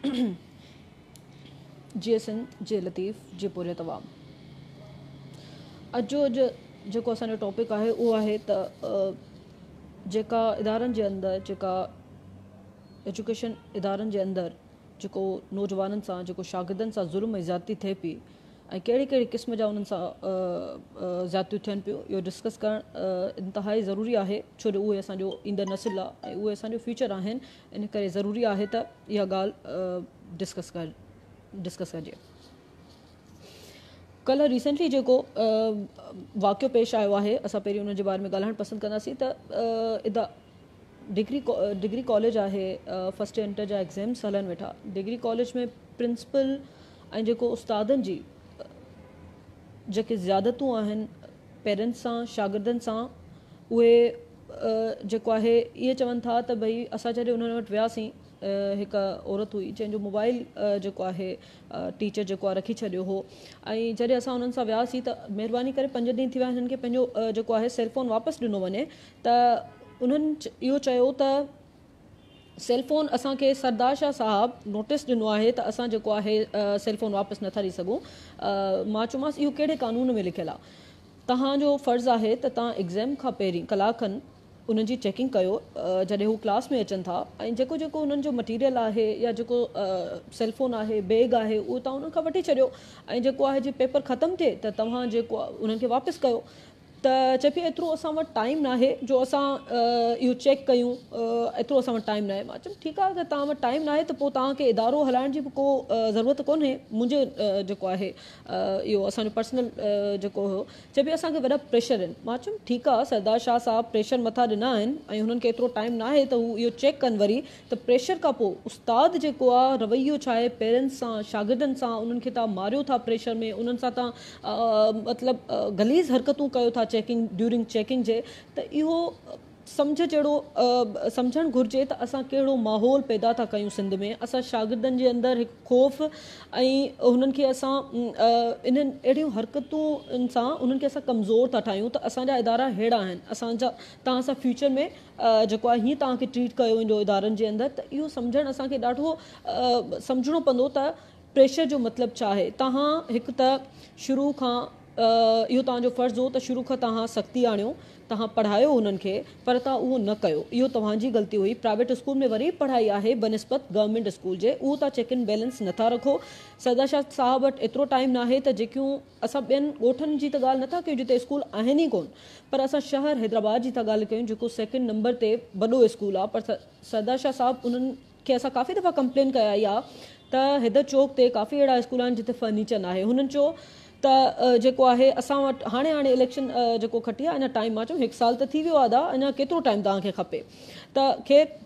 GSN जे लतीफ़ जे पूरे तमाम अॼु जेको असांजो टॉपिक आहे उहो आहे त जेका इदारनि जे अंदरि जेका एजुकेशन इदारनि जे अंदरि जेको नौजवाननि सां जेको शागिर्दनि सां ज़ुल्म ऐं ज़्यादती थिए पई ऐं कहिड़ी कहिड़ी क़िस्म जा उन्हनि सां ज़्यादतियूं थियनि पियूं इहो डिस्कस करणु इंतिहाई ज़रूरी आहे छो जो उहे असांजो ईंदड़ नसिल आहे ऐं उहे असांजो फ्यूचर आहिनि इन करे ज़रूरी आहे त इहा ॻाल्हि डिस्कस कजे। कल्ह रिसेंटली जेको वाक़ियो पेश आयो आहे असां पहिरीं उन जे बारे में ॻाल्हाइणु पसंदि कंदासीं त डिग्री कॉलेज आहे फस्ट इंटर जा एग्ज़ाम्स हलनि वेठा। डिग्री कॉलेज में प्रिंसिपल ऐं जेको उस्तादनि जी जेके ज़्यादतूं आहिनि पेरेंट्स सां शागिर्दनि सां उहे जेको आहे इहे चवनि था त भई असां जॾहिं उन्हनि वटि वियासीं हिकु औरत हुई जंहिंजो मोबाइल जेको आहे टीचर जेको आहे रखी छॾियो हो ऐं जॾहिं असां उन्हनि सां वियासीं त महिरबानी करे 5 ॾींहं थी विया हिननि खे पंहिंजो जेको आहे सेलफोन वापसि ॾिनो वञे त उन्हनि इहो चयो त सेलफोन असांखे सरदार शाह साहबु नोटिस ॾिनो आहे त असां जेको आहे सेलफोन वापसि नथा ॾेई सघूं। मां चयोमांसि इहो कहिड़े क़ानून में लिखियलु आहे। तव्हांजो फ़र्ज़ु आहे त तव्हां एग्ज़ाम खां पहिरीं कलाक खनि उन्हनि जी चेकिंग कयो जॾहिं हू क्लास में अचनि था ऐं जेको जेको उन्हनि जो मटीरियल आहे या जेको सेलफोन आहे बैग आहे उहो तव्हां उन्हनि खां वठी छॾियो ऐं जेको आहे जीअं पेपर ख़तमु थिए त तव्हां जेको आहे उन्हनि खे वापसि कयो। त चए पई एतिरो असां वटि टाइम न आहे जो असां इहो चेक कयूं एतिरो असां वटि टाइम न आहे। मां चयमि ठीकु आहे अगरि तव्हां वटि टाइम न आहे त पोइ तव्हांखे इदारो हलाइण जी बि को ज़रूरत कोन्हे। मुंहिंजो जेको आहे इहो असांजो पर्सनल जेको हुयो चए पई असांखे वॾा प्रेशर आहिनि। मां चयमि ठीकु आहे सरदार शाह साहब प्रेशर मथां ॾिना आहिनि ऐं हुननि खे एतिरो टाइम न आहे त हू इहो चेक कनि वरी त प्रेशर खां पोइ उस्ताद जेको आहे रवैयो छा आहे पेरेंट्स सां शागिर्दनि सां उन्हनि खे तव्हां मारियो था प्रेशर में उन्हनि सां तव्हां मतिलबु गलीज़ हरकतूं कयो था चेकिंग ड्यूरिंग चेकिंग जे त इहो सम्झ जहिड़ो सम्झणु घुरिजे त असां कहिड़ो माहौल पैदा था कयूं सिंध में। असां शागिर्दनि जे अंदरि हिकु ख़ौफ़ ऐं हुननि खे असां इन्हनि अहिड़ियूं हरकतुनि सां उन्हनि खे असां कमज़ोर था ठाहियूं त असांजा इदारा अहिड़ा आहिनि असांजा तव्हां सां फ्यूचर में जेको आहे हीअं तव्हांखे ट्रीट कयो वेंदो इदारनि जे अंदरि त इहो सम्झणु असांखे ॾाढो सम्झणो पवंदो त प्रेशर जो मतिलबु छा आहे। तव्हां हिकु त शुरू खां इहो तव्हांजो फ़र्ज़ु हो त शुरू खां तव्हां सख़्ती आणियो तव्हां पढ़ायो उन्हनि खे पर तव्हां उहो न कयो इहो तव्हांजी ग़लती हुई। प्राइवेट स्कूल में वरी पढ़ाई आहे बनस्बत गवर्नमेंट स्कूल जे उहो तव्हां चेक एंड बैलेंस नथा रखो। सरदार शाह साहब वटि एतिरो टाइम न आहे त जेकियूं असां ॿियनि ॻोठनि जी त ॻाल्हि नथा कयूं जिते स्कूल आहिनि ई कोन पर असां शहर हैदराबाद जी था ॻाल्हि कयूं जेको 2nd नंबर ते वॾो स्कूल आहे पर सरदार शाह साहब उन्हनि खे असां काफ़ी दफ़ा कंप्लेन कया ई आहे त हैदर चौक ते काफ़ी अहिड़ा स्कूल आहिनि जिते फर्नीचर न आहे। हुननि चयो त जेको आहे असां वटि हाणे इलेक्शन जेको खटी आहे अञा टाइम मां चयो 1 साल त थी वियो आहे दादा अञा केतिरो टाइम तव्हांखे खपे त ख़ैरु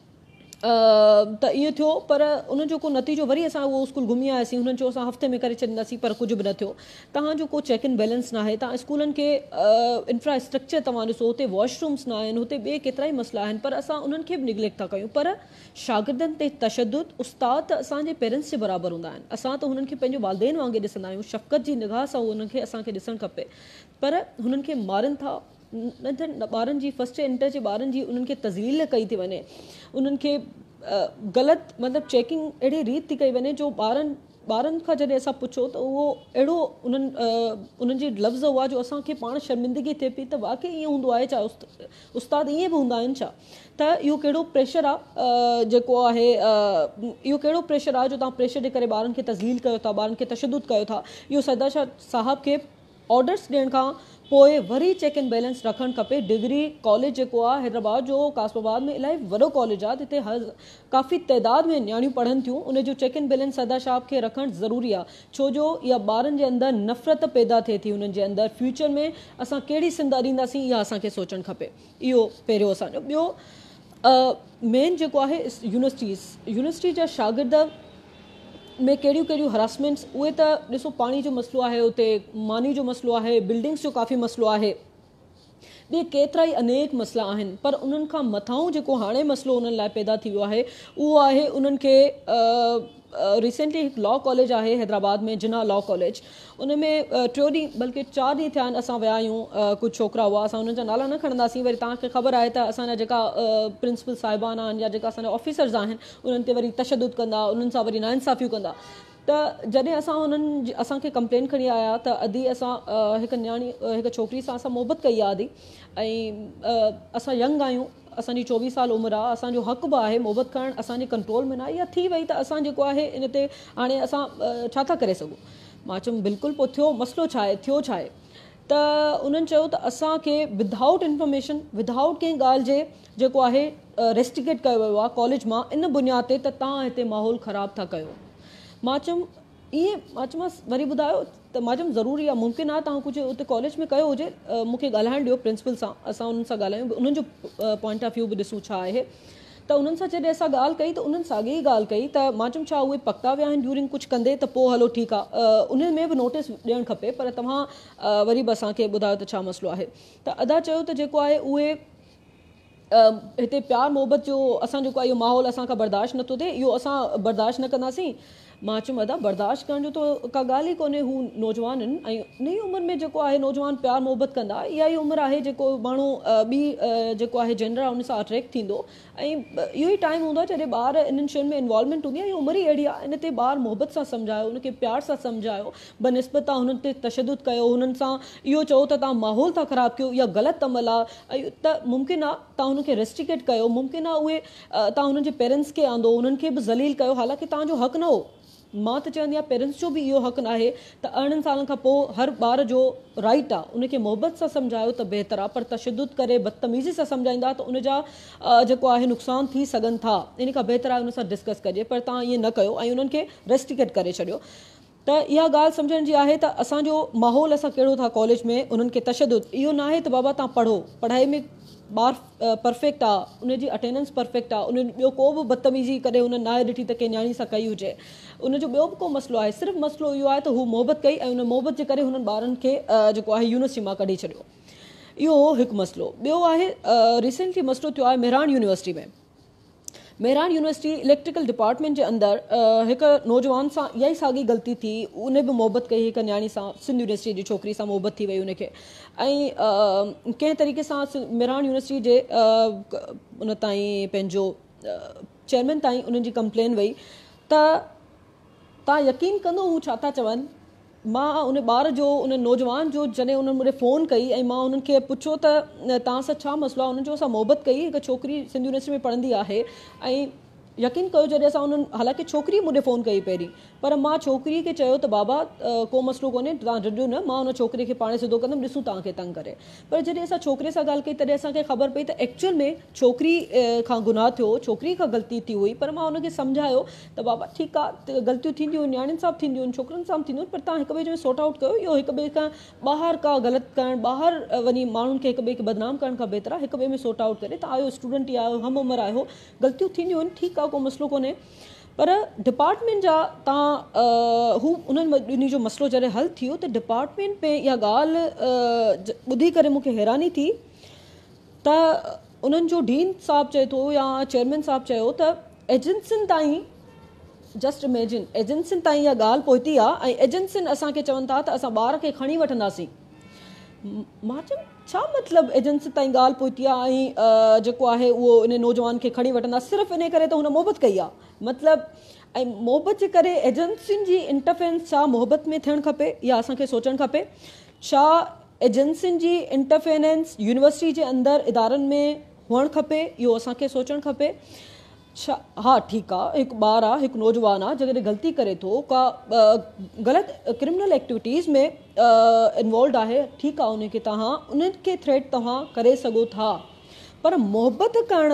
त इहो थियो पर उनजो को नतीजो वरी असां उहो स्कूल घुमी आयासीं। हुननि चयो असां हफ़्ते में करे छॾींदासीं पर कुझु बि न थियो। तव्हांजो को चेक एंड बैलेंस न आहे। तव्हां स्कूलनि खे इंफ्रास्ट्रक्चर तव्हां ॾिसो हुते वॉशरूम्स न आहिनि हुते ॿिए केतिरा ई मसइला आहिनि पर असां उन्हनि खे बि निगलेक्ट था कयूं। पर शागिर्दनि ते तशदुद उस्ताद त असांजे पेरेंट्स जे बराबरि हूंदा आहिनि। असां त हुननि खे पंहिंजो वालदेन वांगुरु ॾिसंदा आहियूं शफ़क़त जी निगाह सां उन्हनि खे असांखे ॾिसणु खपे पर हुननि खे मारनि था। नंढनि ॿारनि जी फस्ट इंटर जे ॿारनि जी उन्हनि खे तज़लील कई थी वञे उन्हनि खे ग़लति मतिलबु चेकिंग अहिड़ी रीति थी कई वञे जो ॿारनि खां जॾहिं असां पुछो त उहो अहिड़ो उन्हनि जी लफ़्ज़ हुआ जो असांखे पाण शर्मिंदगी थिए पई त वाक़ई ईअं हूंदो आहे छा उस्ताद ईअं बि हूंदा आहिनि छा। त इहो कहिड़ो प्रेशर आहे जेको आहे इहो कहिड़ो प्रेशर आहे जो तव्हां प्रेशर जे करे ॿारनि खे तज़लील कयो था ॿारनि खे तशदुद कयो था। इहो सरदार शाह साहब खे ऑर्डर्स ॾियण खां पोइ वरी चेक एंड बैलेंस रखणु खपे। डिग्री कॉलेज जेको आहे हैदराबाद जो कासमाबाद में इलाही वॾो कॉलेज आहे जिते काफ़ी तइदाद में नियाणियूं पढ़नि थियूं उनजो check and balance Sardar Shah खे रखणु ज़रूरी आहे छो जो इहा ॿारनि जे अंदरि नफ़रत पैदा थिए थी उन्हनि जे अंदरि फ्यूचर में असां कहिड़ी सिंध अॾींदासीं इहा असांखे सोचणु खपे। इहो पहिरियों असांजो। ॿियो मेन जेको आहे यूनिवर्सिटी जा शागिर्द में कहिड़ियूं कहिड़ियूं हरासमेंट्स उहे त ॾिसो पाणी जो मसइलो आहे उते मानी जो मसइलो आहे बिल्डिंग्स जो काफ़ी मसइलो आहे ॿिए केतिरा ई अनेक मसइला आहिनि पर उन्हनि खां मथां जेको हाणे मसइलो उन्हनि लाइ पैदा थी वियो आहे उहो आहे उन्हनि खे रिसेंटली हिकु लॉ कॉलेज आहे हैदराबाद में, जिना लॉ कॉलेज, उन में 3 ॾींहं बल्कि 4 ॾींहं थिया आहिनि असां विया आहियूं। कुझु छोकिरा हुआ, असां उन्हनि जा नाला न खणंदासीं, वरी तव्हांखे ख़बर आहे त असांजा जेका प्रिंसिपल साहिबान आहिनि या जेका असांजा ऑफिसर्स आहिनि उन्हनि ते वरी तशदुद कंदा, उन्हनि सां वरी नाइंसाफ़ियूं कंदा। त जॾहिं असां उन्हनि असांखे कंप्लेन खणी आया त अदी असां हिकु न्याणी हिकु छोकिरी सां असां मोहबत कई आहे अदी, ऐं असां यंग आहियूं, असांजी 24 साल उमिरि आहे, असांजो हक़ बि आहे मोहबत करणु, असांजे कंट्रोल में न आहे, या थी वई त असां जेको आहे इन ते हाणे असां छा था करे सघूं। मां चयुमि बिल्कुलु, पोइ थियो मसइलो छा आहे, थियो छा आहे? त उन्हनि चयो त असांखे विदाउट इंफॉर्मेशन, विदाउट कंहिं ॻाल्हि जे जेको आहे रेस्टिकेट कयो वियो आहे कॉलेज मां, इन बुनियाद ते त तव्हां हिते माहौल ख़राबु था कयो। मां चयुमि ईअं, मां चयोमांसि वरी ॿुधायो, त मां चयुमि ज़रूरी आहे, मुमकिन आहे तव्हां कुझु उते कॉलेज में कयो हुजे, मूंखे ॻाल्हाइण ॾियो प्रिंसिपल सां, असां उन्हनि सां ॻाल्हायूं, उन्हनि जो पॉइंट ऑफ व्यू बि ॾिसूं छा आहे। त उन्हनि सां जॾहिं असां ॻाल्हि कई त उन्हनि साॻी ई ॻाल्हि कई, त मां चयुमि छा उहे पकता विया आहिनि ड्यूरिंग कुझु कंदे, त पोइ हलो ठीकु आहे, उन में बि नोटिस ॾियणु खपे, पर तव्हां वरी बि असांखे ॿुधायो त छा मसइलो आहे। त अदा चयो त जेको आहे उहे हिते प्यार मोहबत जो असां जेको आहे इहो माहौल असांखां बर्दाश्त नथो थिए, इहो असां बर्दाश्त न कंदासीं। मां चयुमि अदा बर्दाश्त करण जो त का ॻाल्हि ई कोन्हे, हू नौजवान आहिनि ऐं नई उमिरि में जेको आहे नौजवान प्यार मोहबत कंदा, इहा ई उमिरि आहे जेको माण्हू ॿी जेको आहे जेंडर आहे उन सां अट्रैक्ट थींदो, ऐं इहो ई टाइम हूंदो आहे जॾहिं ॿार इन्हनि शयुनि में इन्वॉल्वमेंट हूंदी आहे। इहा उमिरि ई अहिड़ी आहे, इन ते ॿार मोहबत सां सम्झायो, उनखे प्यार सां सम्झायो, बनिस्बत तव्हां हुननि ते तशदुद कयो, हुननि सां इहो चओ त तव्हां माहौल था ख़राबु कयो, इहा ग़लति अमल आहे, ऐं त मुमकिन आहे तव्हां हुनखे रेस्ट्रिकेट कयो, मुमकिन आहे उहे तव्हां हुननि जे पेरेंट्स खे आंदो, उन्हनि खे बि ज़लील कयो, हालांकि तव्हांजो हक़ न हो। मां त चवंदी आहियां पेरेंट्स जो बि इहो हक़ न आहे त 18 सालनि खां पोइ हर ॿार जो राइट आहे, उनखे मोहबत सां सम्झायो त बहितर आहे, पर तशदुद करे बदतमीज़ी सां सम्झाईंदा त उनजा जेको आहे नुक़सान थी सघनि था, इन खां बहितर आहे उन सां डिस्कस कजे, पर तव्हां ईअं न कयो ऐं उन्हनि खे रेस्ट्रिकेट करे छॾियो। त इहा ॻाल्हि सम्झण जी आहे त असांजो माहौल असां कहिड़ो था कॉलेज में, उन्हनि खे तशदुद, इहो न आहे त बाबा तव्हां पढ़ो, पढ़ाई में ॿार परफेक्ट आहे, उनजी अटेंडेंस परफेक्ट आहे, उन ॿियो को बि बदतमीज़ी कॾहिं हुन नाहे ॾिठी त कंहिं न्याणी सां कई हुजे, उनजो ॿियो बि को मसइलो आहे, सिर्फ़ु मसइलो इहो आहे त हू मोहबत कई ऐं उन मोहबत जे करे हुननि ॿारनि खे जेको आहे यूनिवर्सिटी मां कढी छॾियो। इहो हिकु मसइलो। ॿियो आहे रिसेंटली मसइलो थियो आहे मेहरान यूनिवर्सिटी में। मेहरान यूनिवर्सिटी इलेक्ट्रिकल डिपार्टमेंट जे अंदरि हिकु नौजवान सां इहा ई साॻी ग़लती थी, उन बि मोहबत कई हिकु न्याणी सां, सिंध यूनिवर्सिटी जी छोकिरी सां मोहबत थी वई उनखे, ऐं कंहिं तरीक़े सां मेहरान यूनिवर्सिटी जे उन ताईं पंहिंजो चेयरमैन ताईं उन्हनि जी कंप्लेन वई। त तव्हां यकीन कंदो हू छा था चवनि, मां उन ॿार जो, उन नौजवान जो जॾहिं उन्हनि मूंखे फ़ोन कई ऐं मां उन्हनि खे पुछो त तव्हां सां छा मसइलो आहे, उन्हनि जो असां मोहबत कई, हिकु छोकिरी सिंध यूनिवर्सिटी में पढ़ंदी आहे, ऐं यकीन कयो जॾहिं असां उन्हनि, हालांकि छोकिरी मूंखे फ़ोन कई पहिरीं, पर मां छोकिरी खे चयो त बाबा को मसइलो कोन्हे, तव्हां डिॼो न, मां उन छोकिरे खे पाणे सिधो कंदमि, ॾिसूं तव्हांखे तंग करे। पर जॾहिं असां छोकिरे सां ॻाल्हि कई तॾहिं असांखे ख़बर पई त एक्चुअल में छोकिरी खां गुनाह थियो, छोकिरी खां ग़लती थी हुई, पर मां उनखे सम्झायो त बाबा ठीकु आहे, ग़लतियूं थींदियूं आहिनि, न्याणियुनि सां बि थींदियूं आहिनि, छोकिरनि सां बि थींदियूं आहिनि, पर तव्हां हिक ॿिए जो सॉर्ट आउट कयो। इहो हिक ॿिए खां ॿाहिरि का ग़लति करणु, ॿाहिरि वञी माण्हुनि खे हिक ॿिए खे बदनाम करण खां बहितर आहे हिक ॿिए में सॉर्ट आउट करे, तव्हां आहियो स्टूडेंट ई आहियो, हम उमिरि आहियो, ग़लतियूं थींदियूं आहिनि, ठीकु आहे, को मसइलो कोन्हे, पर डिपार्टमेंट जा तव्हां हू उन्हनि जो मसइलो जॾहिं हल थियो त डिपार्टमेंट में इहा ॻाल्हि ॿुधी करे मूंखे हैरानी थी त उन्हनि जो डीन साहब चए थो या चेयरमैन साहब चयो त एजेंसियुनि ताईं, जस्ट इमेजिन, एजेंसियुनि ताईं इहा ॻाल्हि पहुती आहे ऐं एजेंसियुनि असांखे चवनि था त असां ॿार खे खणी वठंदासीं। मां चयुमि छा मतिलबु एजेंसी ताईं ॻाल्हि पहुती आहे ऐं जेको आहे उहो इन नौजवान खे खणी वठंदा, सिर्फ़ु इन करे त हुन मोहबत कई आहे, मतिलबु, ऐं मोहबत जे करे एजेंसियुनि जी इंटरफेरेंस छा मोहबत में थियणु खपे, इहा असांखे सोचणु खपे। छा एजेंसियुनि जी इंटरफेरेंस यूनिवर्सिटी जे अंदरि इदारनि में हुअणु खपे, इहो असांखे सोचणु खपे। छा, हा ठीकु आहे, हिकु ॿारु आहे, हिकु नौजवान आहे, जॾहिं ग़लती करे थो, का ग़लति क्रिमिनल एक्टिविटीज़ में इन्वॉल्व आहे, ठीकु आहे, उनखे तव्हां उनखे थ्रेट तव्हां करे सघो था, पर मोहबत करण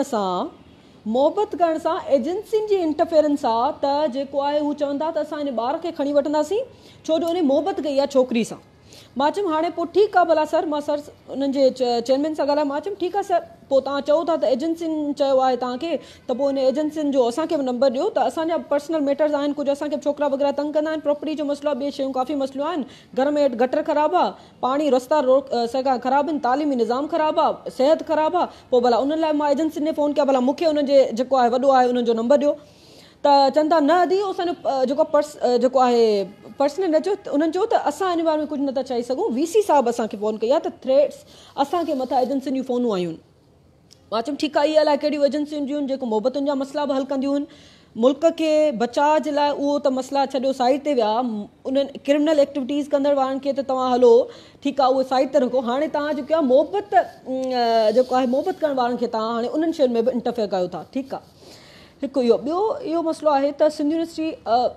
सां एजेंसियुनि जी इंटरफेरेंस आहे त जेको आहे हू चवंदा त असां इन ॿार खे खणी वठंदासीं छो जो उन मोहबत कई आहे छोकिरी सां। मां चयुमि हाणे पोइ ठीकु आहे, भला सर, मां सर उन्हनि जे चेयरमैन सां ॻाल्हायो, मां चयुमि ठीकु आहे सर, पोइ तव्हां चओ था त एजेंसियुनि चयो आहे तव्हांखे, त पोइ इन एजेंसियुनि जो असांखे बि नंबर ॾियो, त असांजा पर्सनल मैटर्स आहिनि, कुझु असांखे छोकिरा वग़ैरह तंग कंदा आहिनि, प्रॉपर्टी जो मसइलो आहे, ॿिए शयूं काफ़ी मसइलो आहिनि, घर में गटर ख़राबु आहे, पाणी रस्ता सॻा ख़राबु आहिनि, तालीमी निज़ाम ख़राबु आहे, सिहत ख़राबु आहे, पोइ भला उन्हनि लाइ मां एजेंसियुनि खे फ़ोन कया, भला मूंखे उन्हनि जे जेको आहे वॾो आहे उन्हनि जो नंबर ॾियो। त चवनि था न अदी असांजो जेको जेको आहे पर्सनल न चयो उन्हनि चयो त असां हिन बारे में कुझु नथा चई सघूं VC साहिबु असांखे फ़ोन कई आहे त थ्रेट्स असांखे मथां एजेंसियुनि जूं फ़ोनूं आयूं आहिनि मां चयुमि ठीकु आहे इहे अलाए कहिड़ियूं एजेंसियूं जूं जेको मोहबतुनि जा मसइला बि हल कंदियूं आहिनि मुल्क खे बचाव जे लाइ उहो त मसइला छॾियो साइड ते विया उन्हनि क्रिमिनल एक्टिविटीज़ कंदड़ वारनि खे त तव्हां हलो ठीकु आहे उहे साइड ते रखो हाणे तव्हां जेको आहे मोहबत जेको आहे मोहबत करण वारनि खे तव्हां हाणे उन्हनि शयुनि में बि इंटरफेयर कयो था ठीकु आहे हिकु इहो ॿियो इहो मसइलो आहे त सिंध यूनिवर्सिटी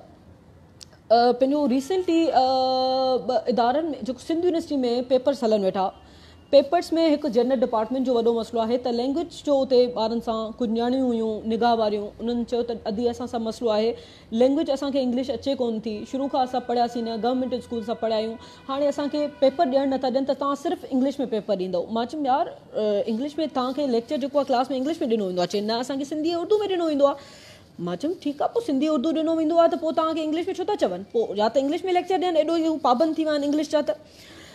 पंहिंजो रिसेंटली इदारनि में जेको सिंध यूनिवर्सिटी में पेपर्स हलनि वेठा पेपर्स में हिकु जनरल डिपार्टमेंट जो वॾो मसइलो आहे त लैंग्वेज जो उते ॿारनि सां कुझु न्याणियूं हुयूं निगाह वारियूं उन्हनि चयो त अदी असां सां मसइलो आहे लैंग्वेज असांखे इंग्लिश अचे कोन थी शुरू खां असां पढ़ियासीं न गवर्नमेंट स्कूल सां पढ़िया आहियूं हाणे असांखे पेपर ॾियणु नथा ॾियनि त तव्हां सिर्फ़ु इंग्लिश में पेपर ॾींदव मां चयुमि यार इंग्लिश में तव्हांखे लेक्चर जेको आहे क्लास में इंग्लिश में ॾिनो वेंदो आहे चई न असांखे सिंधी उर्दू में ॾिनो वेंदो आहे मां चयुमि ठीकु आहे पोइ सिंधी उर्दू ॾिनो वेंदो आहे त पोइ तव्हांखे इंग्लिश में छो था चवनि पोइ या त इंग्लिश में लेक्चर ॾियनि एॾो हू पाबंद थी विया आहिनि इंग्लिश जा त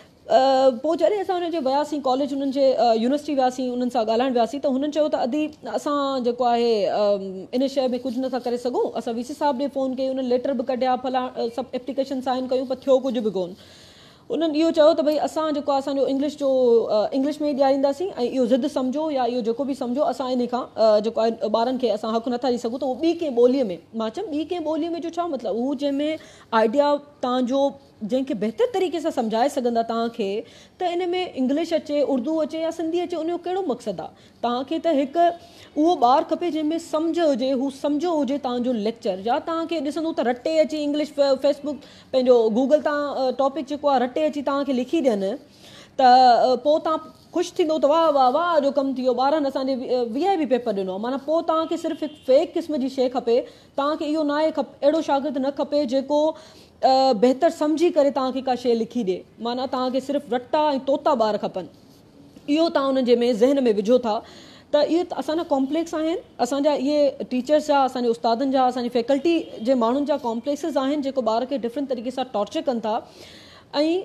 पोइ जॾहिं असां हुनजे वियासीं कॉलेज हुननि जे यूनिवर्सिटी वियासीं उन्हनि सां ॻाल्हाइण वियासीं त हुननि चयो त अदी असां जेको आहे इन शइ में कुझु नथा करे सघूं असां VC साहिब ॾे फ़ोन कई उन्हनि लेटर बि कढिया फला सभु एप्लीकेशन साइन कयूं पर थियो कुझु बि कोन उन्हनि इहो चयो त भई असां जेको आहे असांजो इंग्लिश में ई ॾियारींदासीं ऐं इहो ज़िद सम्झो या इहो जेको बि सम्झो असां इन खां जेको आहे ॿारनि खे असां हक़ु नथा ॾेई सघूं त उहो ॿी कंहिं ॿोलीअ में मां चयुमि ॿी कंहिं ॿोलीअ में जो छा मतिलबु हू जंहिंमें आइडिया तव्हांजो जंहिंखे बहितर तरीक़े सां सम्झाए सघंदा तव्हांखे त इन में इंग्लिश अचे उर्दू अचे या सिंधी अचे उनजो कहिड़ो मक़सदु आहे तव्हांखे त हिकु उहो ॿारु खपे जंहिंमें सम्झ हुजे हू सम्झो हुजे तव्हांजो लेक्चर या तव्हांखे ॾिसंदो त रटे अची इंग्लिश फेसबुक पंहिंजो गूगल तां टॉपिक जेको आहे रटे अची तव्हांखे लिखी ॾियनि त पोइ तव्हां ख़ुशि थींदो त वाह वाह वाह जो कमु थी वियो ॿारनि असांजे VIP पेपर ॾिनो माना पोइ तव्हांखे सिर्फ़ु हिकु फेक क़िस्म जी शइ खपे तव्हांखे इहो न आहे अहिड़ो शागिर्दु न खपे जेको बहितर सम्झी करे तव्हांखे का शइ लिखी ॾिए माना तव्हांखे सिर्फ़ु रटा ऐं तोता ॿार खपनि इहो तव्हां उन्हनि जे में ज़हन में विझो था त इहे असांजा कॉम्प्लेक्स आहिनि असांजा इहे टीचर्स जा असांजे उस्तादनि जा असांजी फैकल्टी जे माण्हुनि जा कॉम्प्लेक्सिस आहिनि जेको ॿार खे डिफरेंट तरीक़े सां टॉर्चर कनि था ऐं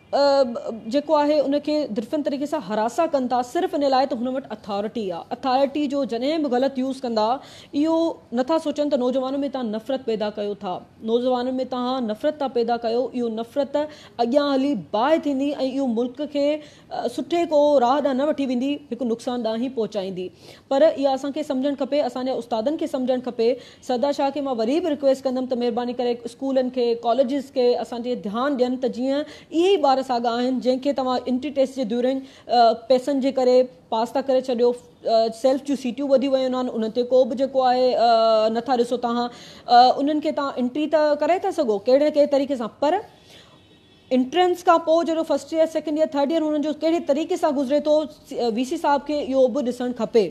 जेको आहे उनखे डिफरेंट तरीक़े सां हरासा कनि था सिर्फ़ु इन लाइ त हुन वटि अथॉरिटी आहे अथॉरिटी जो जॾहिं बि ग़लति यूज़ कंदा इहो नथा सोचनि त नौजवाननि में तव्हां नफ़रत पैदा कयो था नौजवाननि में तव्हां नफ़रत था पैदा कयो इहो नफ़रत अॻियां हली बाहि थींदी ऐं इहो मुल्क खे सुठे को राह ॾांहुं न वठी वेंदी हिकु नुक़सान ॾांहुं ई पहुचाईंदी पर इहा असांखे सम्झणु खपे असांजे उस्तादनि खे सम्झणु खपे सदा शाह खे मां वरी बि रिक्वेस्ट कंदमि त महिरबानी करे स्कूलनि खे कॉलेजिस खे असांजे ध्यानु ॾियनि त जीअं इहे ई ॿार साॻा आहिनि जंहिंखे तव्हां इंट्री टेस्ट जे ड्यूरिंग पैसनि जे करे पास था करे छॾियो सेल्फ जूं सीटियूं वधी वियूं आहिनि उन्हनि ते को बि जेको आहे नथा ॾिसो तव्हां उन्हनि खे तव्हां इंट्री त करे था सघो कहिड़े कहिड़े तरीक़े सां पर एंट्रेंस खां पोइ जहिड़ो first year second year third year हुननि जो कहिड़े तरीक़े सां गुज़रे थो VC साहिब खे इहो बि ॾिसणु खपे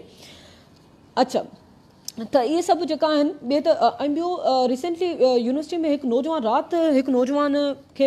अच्छा त इहे सभु जेका आहिनि ॿिए त ऐं ॿियो रिसेंटली यूनिवर्सिटी में हिकु नौजवान राति हिकु नौजवान खे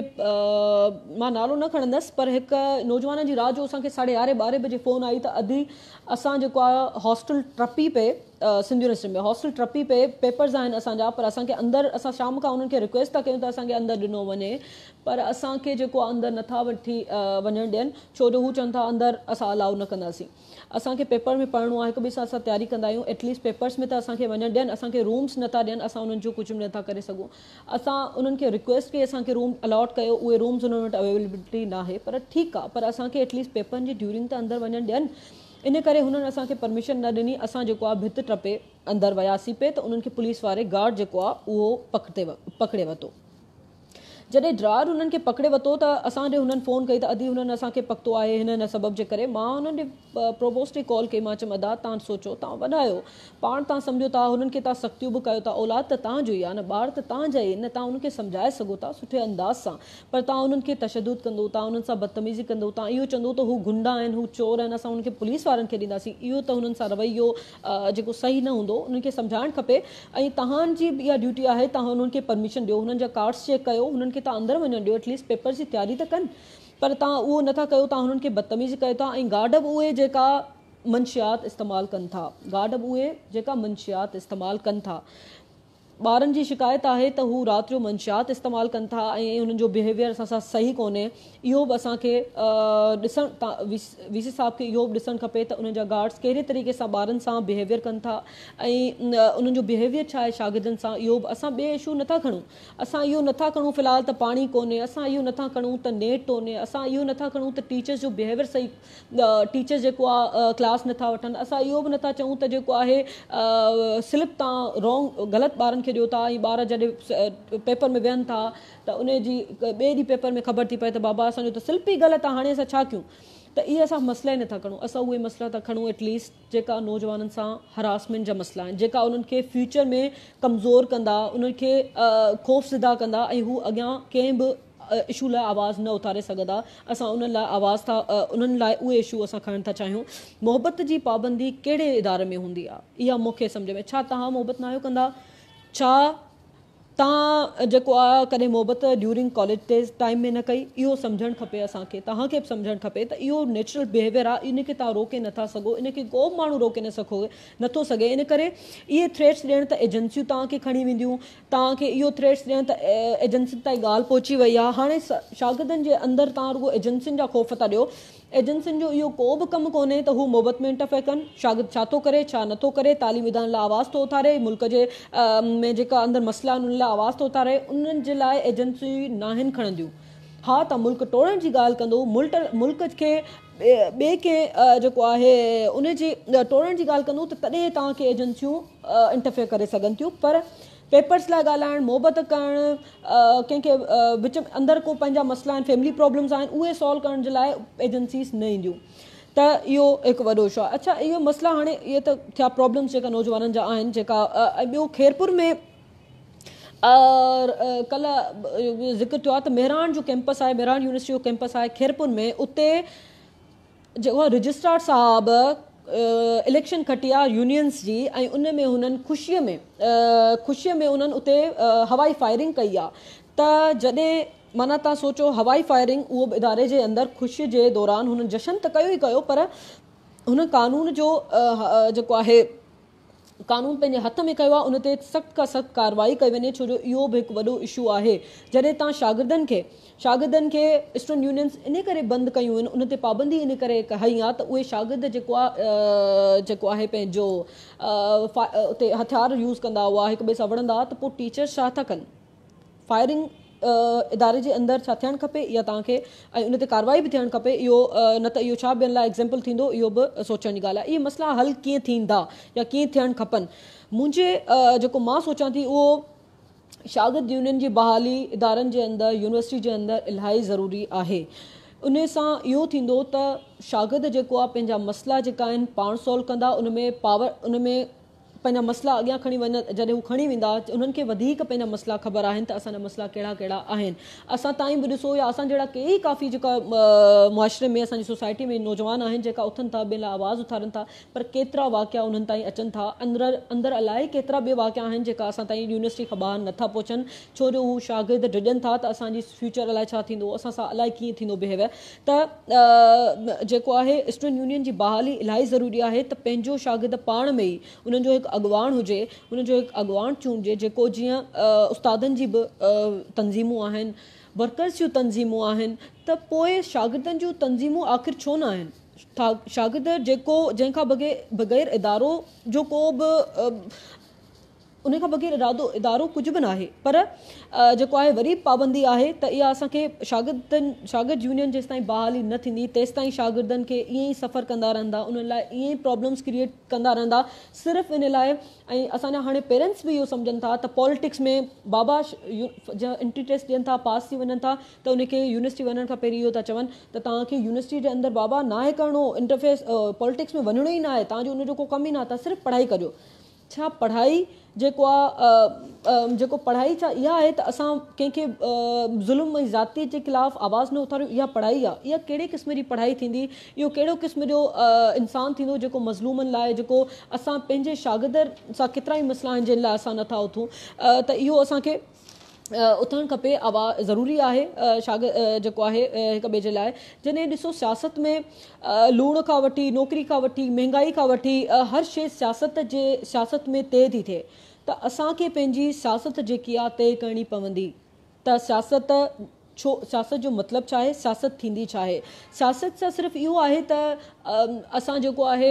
मां नालो न खणंदसि पर हिकु नौजवान जी राति जो असांखे 11:30 बजे फ़ोन आई त अदी असां जेको आहे हॉस्टल टपी पे सिंध यूनिवर्सिटी में हॉस्टल टपी पे पेपर्स आहिनि असांजा पर असांखे अंदरि असां शाम खां उन्हनि खे रिक्वेस्ट था कयूं त असांखे अंदरि ॾिनो वञे पर असांखे जेको आहे अंदरि नथा वठी वञणु ॾियनि छो जो हू चवनि था अंदरि असां अलाउ न कंदासीं असांखे पेपर में पढ़णो आहे हिक ॿिए सां असां तयारी कंदा आहियूं एटलीस्ट पेपर्स में त असांखे वञणु ॾियनि असांखे रूम्स नथा ॾियनि असां उन्हनि जो कुझु बि नथा करे सघूं असां उन्हनि खे रिक्वेस्ट कई असांखे रूम अलॉट कयो उहे रूम्स उन्हनि वटि अवेलेबिलिटी न आहे पर ठीकु आहे पर असांखे एटलीस्ट पेपरनि जी ड्यूरिंग त अंदरि वञणु ॾियनि इन करे हुननि असांखे परमिशन न ॾिनी असां जेको आहे भित टपे अंदरि वियासीं पिए त उन्हनि खे पुलिस वारे गार्ड जेको आहे उहो पकड़े वरितो जॾहिं ड्रार हुननि खे पकड़े वरितो त असां ॾे हुननि फ़ोन कई त अदी हुननि असांखे पकड़ो आहे हिन सबब जे करे मां हुननि ॾे प्रोवोस्ट खे कॉल कई मां चयमि अदा तव्हां सोचो तव्हां वॾा आहियो पाण तव्हां सम्झो था हुननि खे तव्हां सख़्तियूं बि कयो था औलाद त तव्हांजो ई आहे न ॿार त तव्हांजा ई न तव्हां हुनखे सम्झाए सघो था सुठे अंदाज़ सां पर तव्हां हुननि खे तशदुद कंदो तव्हां हुननि सां बदतमीज़ी कंदो तव्हां इहो चवंदो त हू गुंडा आहिनि हू चोर आहिनि असां हुननि खे पुलिस वारनि खे ॾींदासीं इहो त हुननि सां रवैयो जेको सही न हूंदो उन्हनि खे सम्झाइणु खपे ऐं तव्हांजी बि इहा ड्यूटी आहे तव्हां हुननि खे परमिशन ॾियो हुननि जा कार्ड्स चेक कयो हुननि खे तव्हां अंदरि वञणु ॾियो एटलीस्ट पेपर जी तयारी त कनि पर तव्हां उहो नथा कयो तव्हां हुननि खे बदतमीज़ी कयो था ऐं गार्ड बि उहे जेका मंशियात इस्तेमालु कनि था गार्ड बि उहे जेका मंशियात इस्तेमालु कनि था ॿारनि जी शिकायत आहे त हू राति जो मंशियात इस्तेमालु कनि था ऐं उन्हनि जो बिहेवियर असां सां सही कोन्हे। इहो बि असांखे ॾिसणु वी सी साहिब खे इहो बि ॾिसणु खपे त उन्हनि जा गार्ड्स कहिड़े तरीक़े सां ॿारनि सां बिहेवियर कनि था ऐं उन्हनि जो बिहेवियर छा आहे शागिर्दनि सां। इहो बि असां ॿिए इशू नथा खणूं। असां इहो नथा खणूं फ़िलहालु त पाणी कोन्हे, असां इहो नथा खणूं त नेट कोन्हे, असां इहो नथा खणूं त टीचर्स जो बिहेवियर सही, टीचर्स जेको आहे क्लास नथा वठनि, असां इहो बि नथा चऊं त जेको आहे स्लिप तव्हां रॉन्ग ग़लति ॿारनि खे ॾियो था ऐं ॿार जॾहिं पेपर में विहनि था त उन जी ॿिए ॾींहुं पेपर में ख़बर थी पए त बाबा असांजो त स्लिप ई ग़लति आहे, हाणे असां छा कयूं। त इहे असां मसइला ई नथा खणूं। असां उहे मसइला था खणूं एटलीस्ट जेका नौजवाननि सां हरासमेंट जा मसइला आहिनि, जेका उन्हनि खे फ्यूचर में कमज़ोर कंदा, उन्हनि खे ख़ौफ़ज़दा कंदा ऐं हू अॻियां कंहिं बि इशू लाइ आवाज़ न उथारे सघंदा। असां उन्हनि लाइ आवाज़ था, उन्हनि लाइ उहे इशू असां खणणु था चाहियूं। मोहबत जी पाबंदी कहिड़े इदारे में हूंदी आहे, इहा मूंखे सम्झ में, छा तव्हां मोहबत न आहियो कंदा? छा तव्हां जेको आहे कॾहिं मोहबत ड्यूरिंग कॉलेज डेज़ टाइम में न कई? इहो सम्झणु खपे असांखे, तव्हांखे बि सम्झणु खपे त इहो नेचुरल बिहेवियर आहे, इनखे तव्हां रोके नथा सघो, इनखे को बि माण्हू रोके नथो सघे। इन करे इहे थ्रेट्स ॾियण त एजेंसियूं तव्हांखे खणी वेंदियूं, तव्हांखे इहो थ्रेट्स ॾियण त एजेंसियुनि ताईं ॻाल्हि पहुची वई आहे। हाणे शागिर्दनि जे अंदरि तव्हां रुॻो एजेंसियुनि जा ख़ौफ़ था ॾियो। एजेंसियुनि जो इहो को बि कमु कोन्हे त हू मोहबत में इंटरफेयर कनि। शागिर्द छा थो करे, छा नथो करे, तालीम इदारनि लाइ आवाज़ थो उथारे, मुल्क जे में जेका अंदरि मसइला आहिनि उन लाइ आवाज़ थो उथारे, उन्हनि जे लाइ एजेंसियूं नाहिनि खणंदियूं। हा, त मुल्क टोड़ण जी ॻाल्हि कंदो, मुल्क खे ॿिए कंहिं जेको आहे उन जी टोड़ण जी ॻाल्हि कंदो त तॾहिं तव्हांखे एजेंसियूं इंटरफेयर करे सघनि थियूं। पर पेपर्स लाइ ॻाल्हाइणु, मोहबत करणु, कंहिंखे विच में अंदरि को पंहिंजा मसइला आहिनि, फैमिली प्रॉब्लम्स आहिनि, उहे सॉल्व करण जे लाइ एजेंसीज़ न ईंदियूं। त इहो हिकु वॾो इशू आहे। अच्छा, इहो मसइला हाणे इहे त थिया प्रॉब्लम्स जेका नौजवाननि जा आहिनि। जेका ॿियो खेरपुर में कल्ह ज़िक्र थियो आहे त मेहरान जो कैंपस आहे, मेहरान यूनिवर्सिटी जो कैंपस आहे खेरपुर में, उते जेको आहे रजिस्ट्रार साहिबु इलेक्शन खटी आहे यूनियंस जी ऐं उन में हुननि ख़ुशीअ में उन्हनि उते हवाई फायरिंग कई आहे। त जॾहिं माना तव्हां सोचो हवाई फायरिंग, उहो बि इदारे जे अंदरि ख़ुशीअ जे दौरान, हुननि जशन त कयो ई कयो, पर हुन कानून जो जेको आहे कानून पंहिंजे हथ में कयो आहे, उन ते सख़्त खां सख़्तु कार्रवाई कई वञे, छो जो इहो बि हिकु वॾो इशू आहे। जॾहिं तव्हां शागिर्दनि खे स्टूडेंट यूनियंस इन करे बंदि कयूं आहिनि, उन ते पाबंदी इन करे हई आहे त उहे शागिर्द जेको आहे पंहिंजो उते हथियार यूज़ कंदा हुआ, हिक ॿिए सां वणंदा हुआ, त पोइ टीचर्स छा था कनि? फायरिंग इदारे जे अंदरि छा थियणु खपे, इहा तव्हांखे ऐं उन ते कार्रवाई बि थियणु खपे। इहो न त इहो छा ॿियनि लाइ एग्ज़ाम्पल थींदो, इहो बि सोचण जी ॻाल्हि आहे। इहे मसइला हल कीअं थींदा या कीअं थियणु खपनि? मुंहिंजे जेको मां सोचां थी उहो शागिर्द यूनियन जी बहाली इदारनि जे अंदरि, यूनिवर्सिटी जे अंदरि इलाही ज़रूरी आहे। उन सां इहो थींदो त शागिर्द जेको आहे पंहिंजा मसइला जेका आहिनि पाण सॉल्व कंदा, उन में पंहिंजा मसइला अॻियां खणी वञनि। जॾहिं हू खणी वेंदा, उन्हनि खे वधीक पंहिंजा मसइला ख़बर आहिनि त असांजा मसइला कहिड़ा कहिड़ा आहिनि। असां ताईं बि ॾिसो, या असां जहिड़ा कई काफ़ी जेका मुआशरे में, असांजी सोसाइटी में नौजवान आहिनि जेका उथनि था, ॿिए लाइ आवाज़ उथारनि था, पर केतिरा वाक़िया उन्हनि ताईं अचनि था। अंदरि अलाए केतिरा ॿिए वाक़िया आहिनि जेका असां ताईं यूनिवर्सिटी खां ॿाहिरि नथा पहुचनि, छो जो हू शागिर्द डिॼनि था त असांजी फ्यूचर अलाए छा थींदो, असां सां अलाए कीअं थींदो बिहेवियर। त जेको आहे स्टूडेंट यूनियन जी बहाली इलाही ज़रूरी आहे त पंहिंजो शागिर्द पाण में ई उन्हनि जो हिकु अॻुवाण हुजे, उन्हनि जो हिकु अॻुवाण चूंडिजे, जेको जीअं उस्तादनि जी बि तंज़ीमूं आहिनि, वर्कर्स जूं तंज़ीमूं आहिनि, त पोइ शागिर्दनि जूं तंज़ीमूं आख़िर छो न आहिनि? शागिर्द जंहिंखां बग़ैर इदारो जो को बि उन खां बग़ैर इदारो कुझु बि न आहे। पर जेको आहे वरी पाबंदी आहे त इहा असांखे शागिर्द यूनियन जेसि ताईं बहाली न थींदी, तेसि ताईं शागिर्दनि खे ईअं ई सफ़र कंदा रहंदा, उन्हनि लाइ ईअं ई प्रॉब्लम्स क्रिएट कंदा रहंदा, सिर्फ़ु इन लाइ। ऐं असांजा हाणे पेरेंट्स बि इहो सम्झनि था त पॉलिटिक्स में बाबा जा एंट्री टेस्ट ॾियनि था, पास थी वञनि था, त उनखे यूनिवर्सिटी वञण खां पहिरीं इहो था चवनि त तव्हांखे यूनिवर्सिटी जे अंदरि बाबा न आहे करिणो, इंटरफेयर पॉलिटिक्स में वञिणो ई न आहे, तव्हांजो उनजो को कमु ई न आहे, तव्हां सिर्फ़ु पढ़ाई कजो। छा पढ़ाई जेको पढ़ाई छा इहा आहे त असां कंहिंखे ज़ुल्म ऐं ज़ाती जे ख़िलाफ़ु आवाज़ न उथारियूं? इहा पढ़ाई आहे? इहा कहिड़े क़िस्म जी पढ़ाई थींदी? इहो कहिड़ो क़िस्म जो इंसानु थींदो जेको मज़लूमनि लाइ, जेको असां पंहिंजे शागिर्दनि सां केतिरा ई मसइला आहिनि जिन लाइ असां नथा उथूं, त इहो असांखे उथणु खपे। आवाज़ ज़रूरी आहे जेको आहे हिक ॿिए जे लाइ। जॾहिं ॾिसो सियासत में लूण खां वठी, नौकिरी खां वठी, महांगाई खां वठी, हर शइ सियासत में तय थी थिए। त असांखे पंहिंजी सियासत जेकी आहे तय करणी पवंदी त सियासत छो सियासत जो मतिलबु छा आहे, सियासत थींदी छा आहे। सियासत सां सिर्फ़ु इहो आहे त असां जेको आहे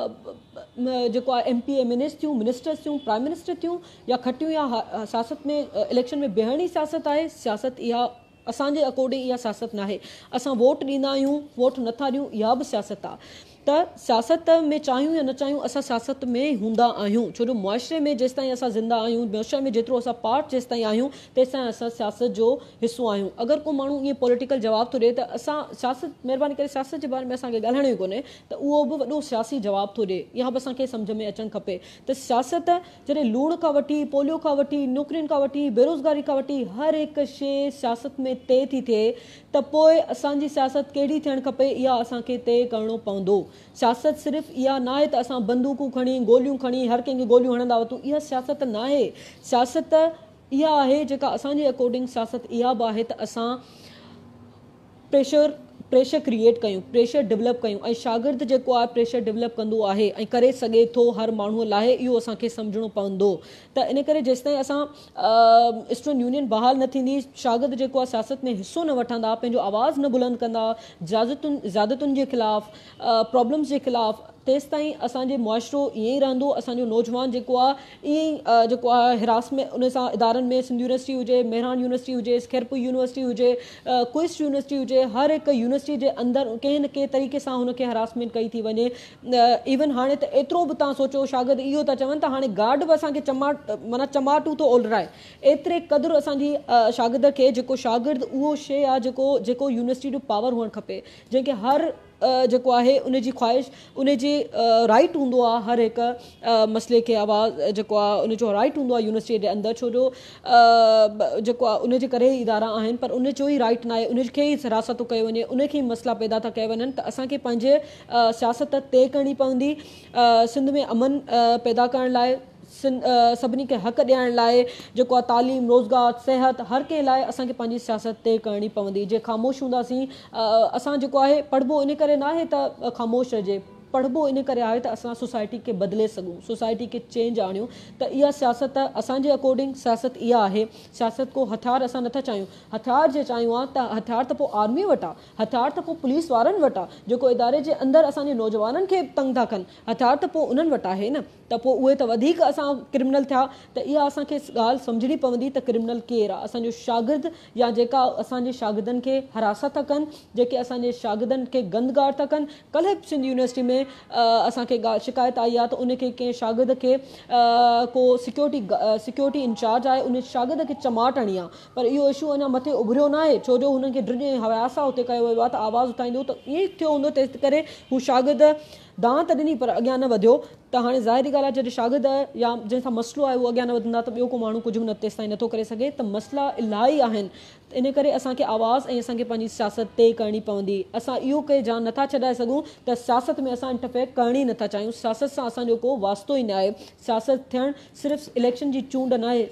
MP MNAs थियूं, मिनिस्टर्स थियूं, प्राइम मिनिस्टर थियूं या खटियूं या सियासत में इलेक्शन में बीहण ई सियासत आहे। सियासत इहा असांजे अकॉर्डिंग इहा सियासत न आहे। असां वोट ॾींदा आहियूं, वोट नथा ॾियूं, इहा बि सियासत आहे। त सियासत में चाहियूं या न चाहियूं असां सियासत में हूंदा आहियूं, छो जो मुआशरे में जेसि ताईं असां ज़िंदा आहियूं, मुआशरे में जेतिरो असां पार्ट जेसि ताईं आहियूं तेसि ताईं असां सियासत जो हिसो आहियूं। अगरि को माण्हू ईअं पॉलिटिकल जवाबु थो ॾिए त असां सियासत, महिरबानी करे सियासत जे बारे में असांखे ॻाल्हाइणो ई कोन्हे, त उहो बि वॾो सियासी जवाबु थो ॾिए, इहा बि असांखे सम्झ में अचणु खपे। त सियासत जॾहिं लूण खां वठी, पोलियो खां वठी, नौकिरियुनि खां वठी, बेरोज़गारी खां वठी हर हिकु शइ सियासत में तय थी थिए त पोइ असांजी सियासत कहिड़ी थियणु खपे इहा असांखे तय करिणो पवंदो। सियासत सिर्फ़ु इहा न आहे त असां बंदूकूं खणी, गोलियूं खणी, हर कंहिंखे गोलियूं हणंदा वठूं, इहा सियासत न आहे। सियासत इहा आहे जेका असांजे अकॉर्डिंग सियासत इहा बि आहे त असां प्रेशर क्रिएट कयूं, प्रेशर डेवलप कयूं, ऐं शागिर्द जेको आहे प्रेशर डेवलप कंदो आहे ऐं करे सघे थो हर माण्हूअ लाइ, इहो असांखे सम्झणो पवंदो। त इन करे जेसि ताईं असां स्टूडेंट यूनियन बहाल न थींदी, शागिर्द जेको आहे सियासत में हिसो न वठंदा, पंहिंजो आवाज़ न बुलंद कंदा, ज़्यादतुनि जे ख़िलाफ़ु, प्रॉब्लम्स जे ख़िलाफ़ु, तेसि ताईं असांजे मुआशिरो ईअं ई रहंदो। असांजो नौजवान जेको आहे ईअं ई जेको आहे हिरास में उन सां इदारनि में, सिंध यूनिवर्सिटी हुजे, मेहरान यूनिवर्सिटी हुजे, खैरपुर यूनिवर्सिटी हुजे, क्विस्ट यूनिवर्सिटी हुजे, हर हिकु यूनिवर्सिटी जे अंदरि कंहिं न कंहिं तरीक़े सां हुनखे हरासमेंट कई थी वञे। इवन हाणे त एतिरो बि तव्हां सोचो, शागिर्द इहो था चवनि त हाणे गार्ड बि असांखे चमाटू थो ओलराए, एतिरे क़दुरु असांजी शागिर्द खे, जेको शागिर्द उहो शइ आहे जेको यूनिवर्सिटी जो पावर हुअणु खपे, जंहिंखे हर जेको आहे उनजी ख़्वाहिश, उनजी राइट हूंदो आहे, हर हिकु मसइले खे आवाज़ जेको आहे उनजो राइट हूंदो आहे यूनिवर्सिटी जे अंदरि, छो जो जेको आहे उनजे करे ई इदारा आहिनि, पर उनजो ई राइट न आहे, उनखे ई हिरासत कयो वञे, उनखे ई मसइला पैदा था कया वञनि। त असांखे पंहिंजे सियासत तय करणी पवंदी सिंध में अमन पैदा करण लाइ, सभिनी खे हक़ ॾियण लाइ, जेको आहे तालीम, रोज़गार, सिहत, हर कंहिं लाइ असांखे पंहिंजी सियासत तय करणी पवंदी। जे ख़ामोश हूंदासीं, असां जेको आहे पढ़बो इन करे न आहे त ख़ामोश रहिजे, पढ़बो इन करे आहे त असां सोसाइटी खे बदिले सघूं, सोसाइटी खे चेंज आणियूं। त इहा सियासत असांजे अकॉर्डिंग सियासत इहा आहे। सियासत को हथियार असां नथा चाहियूं, हथियार जे चाहियूं आहे त हथियार त पोइ आर्मी वटि आहे, हथियार त पोइ पुलिस वारनि वटि आहे, जेको इदारे जे अंदरि असांजे नौजवाननि खे तंग था कनि, हथियार त पोइ उन्हनि वटि आहे न। त पोइ उहे त वधीक असां क्रिमिनल थिया। त इहा असांखे ॻाल्हि सम्झणी पवंदी त क्रिमिनल केरु आहे, असांजो शागिर्द या जेका असांजे शागिर्दनि खे हरासा था कनि, जेके असांजे शागिर्दनि खे गंदगार था कनि। कल्ह सिंध यूनिवर्सिटी में असांखे शिकायत आई आहे त उनखे कंहिं शागिर्द खे को सिक्योरिटी इंचार्ज आहे, उन शागिर्द खे चमाट हणी आहे, पर इहो इशू अञा मथे उभरियो न आहे, छो जो हुननि खे ड्रिज ऐं हवासा हुते कयो वियो आहे त आवाज़ उठाईंदो, त ईअं थियो हूंदो, तंहिं करे हू शागिर्द दांह त ॾिनी पर अॻियां न वधियो। त हाणे ज़ाहिरी ॻाल्हि आहे, जॾहिं शागिर्द या जंहिंसां मसइलो आहे उहो अॻियां न वधंदा त ॿियो को माण्हू कुझु बि न तेसि ताईं नथो करे सघे। त मसइला इलाही आहिनि, इन करे असांखे आवाज़ ऐं असांखे पंहिंजी सियासत तय करणी पवंदी। असां इहो के जान नथा छॾाए सघूं त सियासत में असां इंटरफेयर करणी नथा चाहियूं, सियासत सां असांजो को वास्तो ई न आहे। सियासत थियणु सिर्फ़ु इलेक्शन जी चूंड न आहे,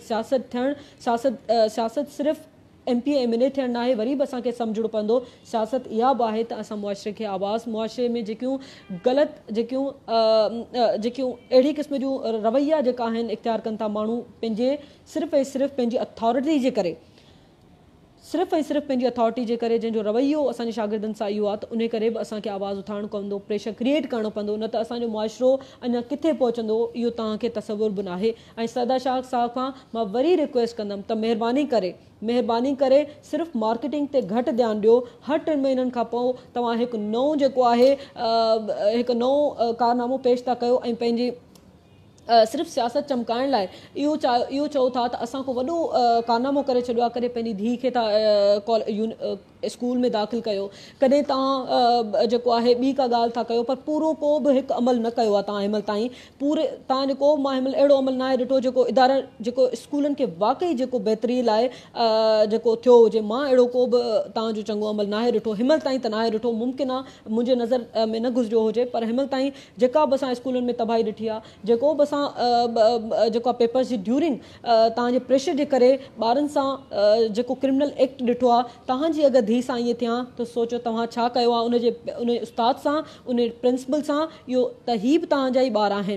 सियासत सिर्फ़ु MP MNA थियणु न आहे, वरी बि असांखे सम्झणो पवंदो सियासत इहा बि आहे त असां मुआशरे खे आवाज़, मुआशरे में जेकियूं ग़लति जेकियूं अहिड़ी क़िस्म जूं रवैया जेका आहिनि इख़्तियार कनि था माण्हू, पंहिंजे सिर्फ़ु ऐं सिर्फ़ु पंहिंजी अथॉरिटी जे करे, सिर्फ़ु ऐं सिर्फ़ु पंहिंजी अथॉरिटी जे करे, जंहिंजो रवैयो असांजे शागिर्दनि सां इहो आहे, त उन करे बि असांखे आवाज़ उठाइणो पवंदो, प्रेशर क्रिएट करिणो पवंदो, न त असांजो मुआशिरो अञा किथे पहुचंदो इहो तव्हांखे तसवुर बि न आहे। ऐं सदा शाह साहब खां मां वरी रिक्वेस्ट कंदमि त महिरबानी करे सिर्फ़ु मार्केटिंग ते घटि ध्यानु ॾियो। हर 3 महीननि खां पोइ तव्हां हिकु नओं जेको आहे हिकु नओं कारनामो पेश था कयो ऐं पंहिंजी सिर्फ़ु सियासत चमकाइण लाइ इहो चओ था त असां को वॾो कारनामो करे छॾियो आहे, कॾहिं पंहिंजी धीउ खे था स्कूल में दाख़िल कयो, कॾहिं तव्हां जेको आहे ॿी का ॻाल्हि था कयो, पर पूरो को बि हिकु अमल न कयो आहे तव्हां हिनमहिल ताईं। तव्हां जेको मां हिनमहिल अहिड़ो अमल न आहे ॾिठो जेको इदारा जेको स्कूलनि खे वाक़ई जेको बहितरी लाइ जेको थियो हुजे, मां अहिड़ो को बि तव्हांजो चङो अमल न आहे ॾिठो, हिनमहिल ताईं त न आहे ॾिठो, मुमकिन आहे मुंहिंजे नज़र में न गुज़रियो हुजे, पर हिनमहिल ताईं जेका बि असां स्कूलनि में तबाही ॾिठी आहे, जेको बि असां जेको आहे पेपर्स जी ड्यूरिंग तव्हांजे प्रेशर जे करे ॿारनि सां जेको क्रिमिनल एक्ट ॾिठो आहे, तव्हांजी अगरि धीउ सां ईअं थिया त सोचो तव्हां छा कयो आहे उन उस्ताद सां, उन प्रिंसिपल सां, इहो त ही बि तव्हांजा ई ॿार आहिनि।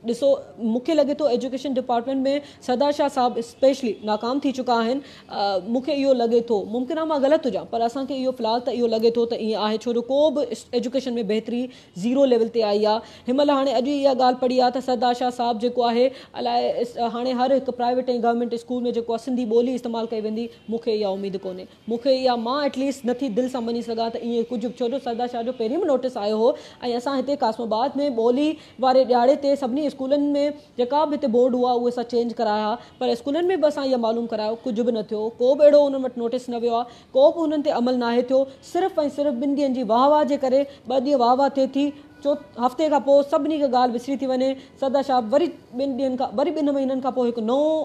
ॾिसो मूंखे लॻे थो एजुकेशन डिपार्टमेंट में सदा शाह साहब स्पेशली नाकाम थी चुका आहिनि। मूंखे इहो लॻे थो, मुमकिन आहे मां ग़लति हुजां, पर असांखे इहो फ़िलहालु त इहो लॻे थो त ईअं आहे, छो जो को बि एजुकेशन में बहितरी ज़ीरो लेवल ते आई आहे। हिनमहिल हाणे अॼु इहा ॻाल्हि पढ़ी आहे त सदा शाह साहब जेको आहे अलाए हाणे हर हिकु प्राइवेट ऐं गवर्नमेंट स्कूल में जेको आहे सिंधी ॿोली इस्तेमालु कई वेंदी। मूंखे इहा उमेदु कोन्हे, मूंखे इहा मां एटलीस्ट नथी दिलि सां मञी सघां त ईअं कुझु, छो जो सदा शाह जो पहिरीं बि नोटिस आयो हो ऐं असां हिते कासमाबाद में ॿोली वारे ॾियारे ते सभिनी स्कूलनि में जेका बि हिते बोर्ड हुआ उहे असां चेंज कराया, पर स्कूलनि में बि असां इहा मालूम करायो, कुझु बि न थियो, को बि अहिड़ो उन्हनि वटि नोटिस न वियो आहे, को बि हुननि ते अमल नाहे थियो। सिर्फ़ु ऐं सिर्फ़ु 2 ॾींहंनि जी वाह जे करे 2 ॾींहं वाह थिए थी, हफ़्ते खां पोइ सभिनी खे ॻाल्हि विसरी थी वञे। सदा शाह वरी 2 ॾींहंनि खां वरी 2 महीननि खां पोइ हिकु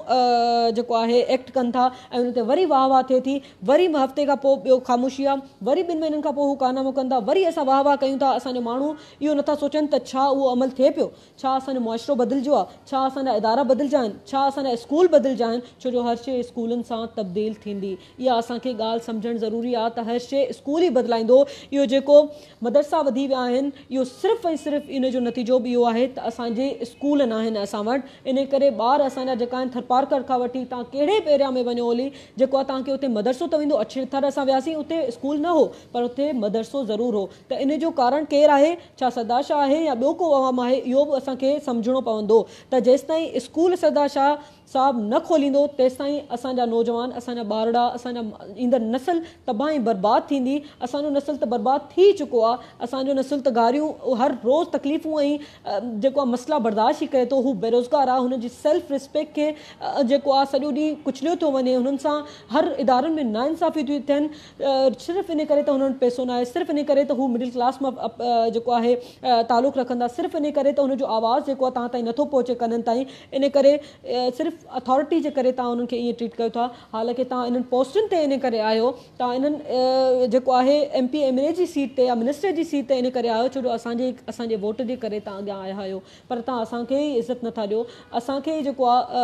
नओं जेको आहे एक्ट कनि था ऐं हुन ते वरी वाह थिए थी, वरी हफ़्ते खां पोइ ॿियो ख़ामोशी आहे, वरी 2 महीननि खां पोइ हू कारनामो कनि था, वरी असां वाह कयूं था। असांजो माण्हू इहो नथा सोचनि त छा उहो अमल थिए पियो, छा असांजो मुआशिरो बदिलजो आहे, छा असांजा इदारा बदिलजा आहिनि, छा असांजा स्कूल बदिलजा आहिनि, छो जो हर शइ स्कूलनि सां तब्दील थींदी। इहा असांखे ॻाल्हि सम्झणु ज़रूरी आहे त हर शइ स्कूल ई बदिलाईंदो। इहो जेको मदरसा वधी विया आहिनि इहो सिर्फ़ु ऐं सिर्फ़ु इन जो नतीजो बि इहो आहे त असांजे स्कूल न आहिनि असां वटि। इन करे ॿार असांजा जेका आहिनि थरपारकर खां वठी तव्हां कहिड़े बि एरिया में वञो ओली जेको आहे तव्हांखे उते मदरसो त वेंदो। अछे थर असां वियासीं उते स्कूल न हो पर उते मदरसो ज़रूरु हो। त इन जो कारण केरु आहे, छा सदा शाह आहे या ॿियो को अवाम आहे, इहो बि असांखे सम्झणो पवंदो त जेसिताईं स्कूल सदा शाह साहब न खोलींदो तेसिताईं असांजा नौजवान, असांजा ॿारड़ा, असांजा ईंदड़ नस्ल तबाह ऐं बर्बादु थींदी। असांजो नस्ल त बर्बादु थी चुको आहे, असांजो नस्ल त गारियूं हर रोज़ु तकलीफ़ूं ऐं जेको आहे मसइला बर्दाश्त ई करे थो। हू बेरोज़गार आहे, हुनजी सेल्फ रिस्पेक्ट खे जेको आहे सॼो ॾींहुं कुचलियो थो वञे। हुननि सां हर इदारनि में नाइंसाफ़ियूं थियूं थियनि, सिर्फ़ु इन करे त हुननि वटि पैसो न आहे, सिर्फ़ु इन करे त हू मिडिल क्लास मां जेको आहे तालुक़ु रखंदा, सिर्फ़ु इन करे त हुनजो आवाज़ु जेको आहे तव्हां ताईं नथो पहुचे कननि ताईं। इन करे सिर्फ़ु अथॉरिटी जे करे तव्हां उन्हनि खे ईअं ट्रीट कयो था। हालांकि तव्हां इन्हनि पोस्टुनि ते इन करे आहियो, तव्हां इन्हनि जेको आहे MP MLA जी सीट ते या मिनिस्टर जी सीट ते इन करे आहियो छो जो असांजे वोट जे करे तव्हां अॻियां आया आहियो, पर तव्हां असांखे ई इज़त नथा ॾियो, असांखे जेको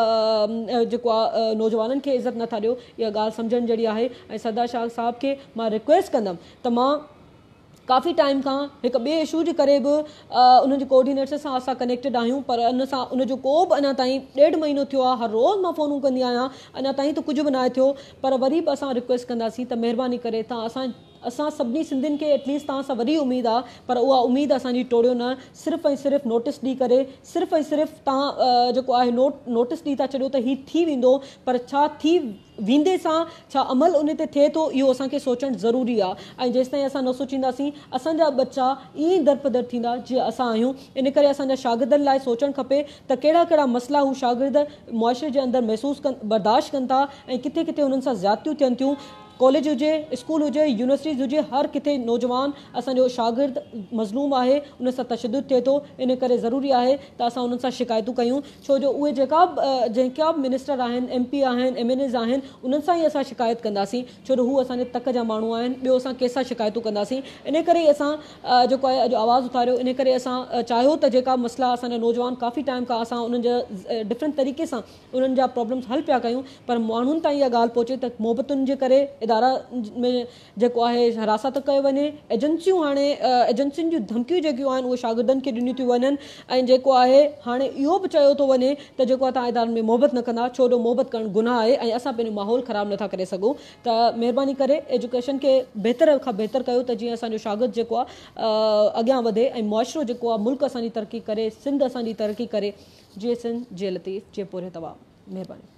आहे नौजवाननि खे इज़त नथा ॾियो। इहा ॻाल्हि सम्झण जहिड़ी आहे। ऐं सदा शाह साहब खे मां रिक्वेस्ट कंदमि त मां काफ़ी टाइम खां हिकु ॿिए इशू जे करे बि उन्हनि जे कोऑर्डिनेटर सां असां कनेक्टेड आहियूं, पर उन सां उनजो को बि अञा ताईं 1.5 महीनो थियो आहे। हर रोज़ु मां फ़ोनूं कंदी आहियां, अञा ताईं त कुझु बि न आहे थियो। पर वरी बि असां रिक्वेस्ट कंदासीं त महिरबानी करे तव्हां असां सभिनी सिंधियुनि खे एटलीस्ट तव्हां सां वॾी उमेदु आहे, पर उहा उमेदु असांजी टोड़ियो न। सिर्फ़ु ऐं सिर्फ़ु नोटिस ॾेई करे, सिर्फ़ु ऐं सिर्फ़ु तव्हां जेको आहे नोटिस ॾेई था छॾियो त हीउ थी वेंदो, पर छा थी वेंदे सां छा अमल उन ते थिए थो इहो असांखे सोचणु ज़रूरी आहे। ऐं जेसिताईं असां न सोचींदासीं असांजा बच्चा ईअं ई दरपदर थींदा जीअं असां आहियूं। इन करे असांजा शागिर्दनि लाइ सोचणु खपे त कहिड़ा कहिड़ा मसइला हू शागिर्द मुआशिरे जे अंदरि महसूसु बर्दाश्त कनि था ऐं किथे किथे हुननि सां ज़्यादतियूं थियनि थियूं। कॉलेज हुजे, स्कूल हुजे, यूनिवर्सिटीज़ हुजे, हर किथे नौजवान असांजो शागिर्द मज़लूम आहे, उन सां तशदुद थिए थो। इन करे ज़रूरी आहे त असां उन्हनि सां शिकायतूं कयूं, छो जो उहे जेका बि मिनिस्टर आहिनि, MP आहिनि, MLAs आहिनि, उन्हनि सां ई असां शिकायत कंदासीं, छो जो हू असांजे तक जा माण्हू आहिनि। ॿियो असां कंहिंसां शिकायतूं कंदासीं? इन करे असां जेको आहे अॼु आवाज़ु उथारियो। इन करे असां चाहियो त जेका मसइला असांजा नौजवान काफ़ी टाइम खां असां उन्हनि जा डिफरेंट तरीक़े सां उन्हनि जा प्रॉब्लम्स हल पिया कयूं, पर माण्हुनि ताईं इहा ॻाल्हि पहुचे त मोहबतुनि जे करे इदारा में जेको आहे हिरासत कयो वञे। एजेंसियूं हाणे एजेंसियुनि जूं धमकियूं जेकियूं आहिनि उहे शागिर्दनि खे ॾिनियूं थियूं वञनि। ऐं जेको आहे हाणे इहो बि चयो थो वञे त जेको आहे तव्हां इदारनि में मोहबत न कंदा, छो जो मोहबत करणु गुनाह आहे ऐं असां पंहिंजो माहौल ख़राबु नथा करे सघूं। त महिरबानी करे एजुकेशन खे बहितर खां बहितर कयो त जीअं असांजो शागिर्द जेको आहे अॻियां वधे ऐं मुआशिरो जेको आहे मुल्क असांजी तरक़ी करे, सिंध असांजी तरक़ी करे। जीअं सिंध, जीअं लतीफ़, जीअं पूरे तबाह। महिरबानी।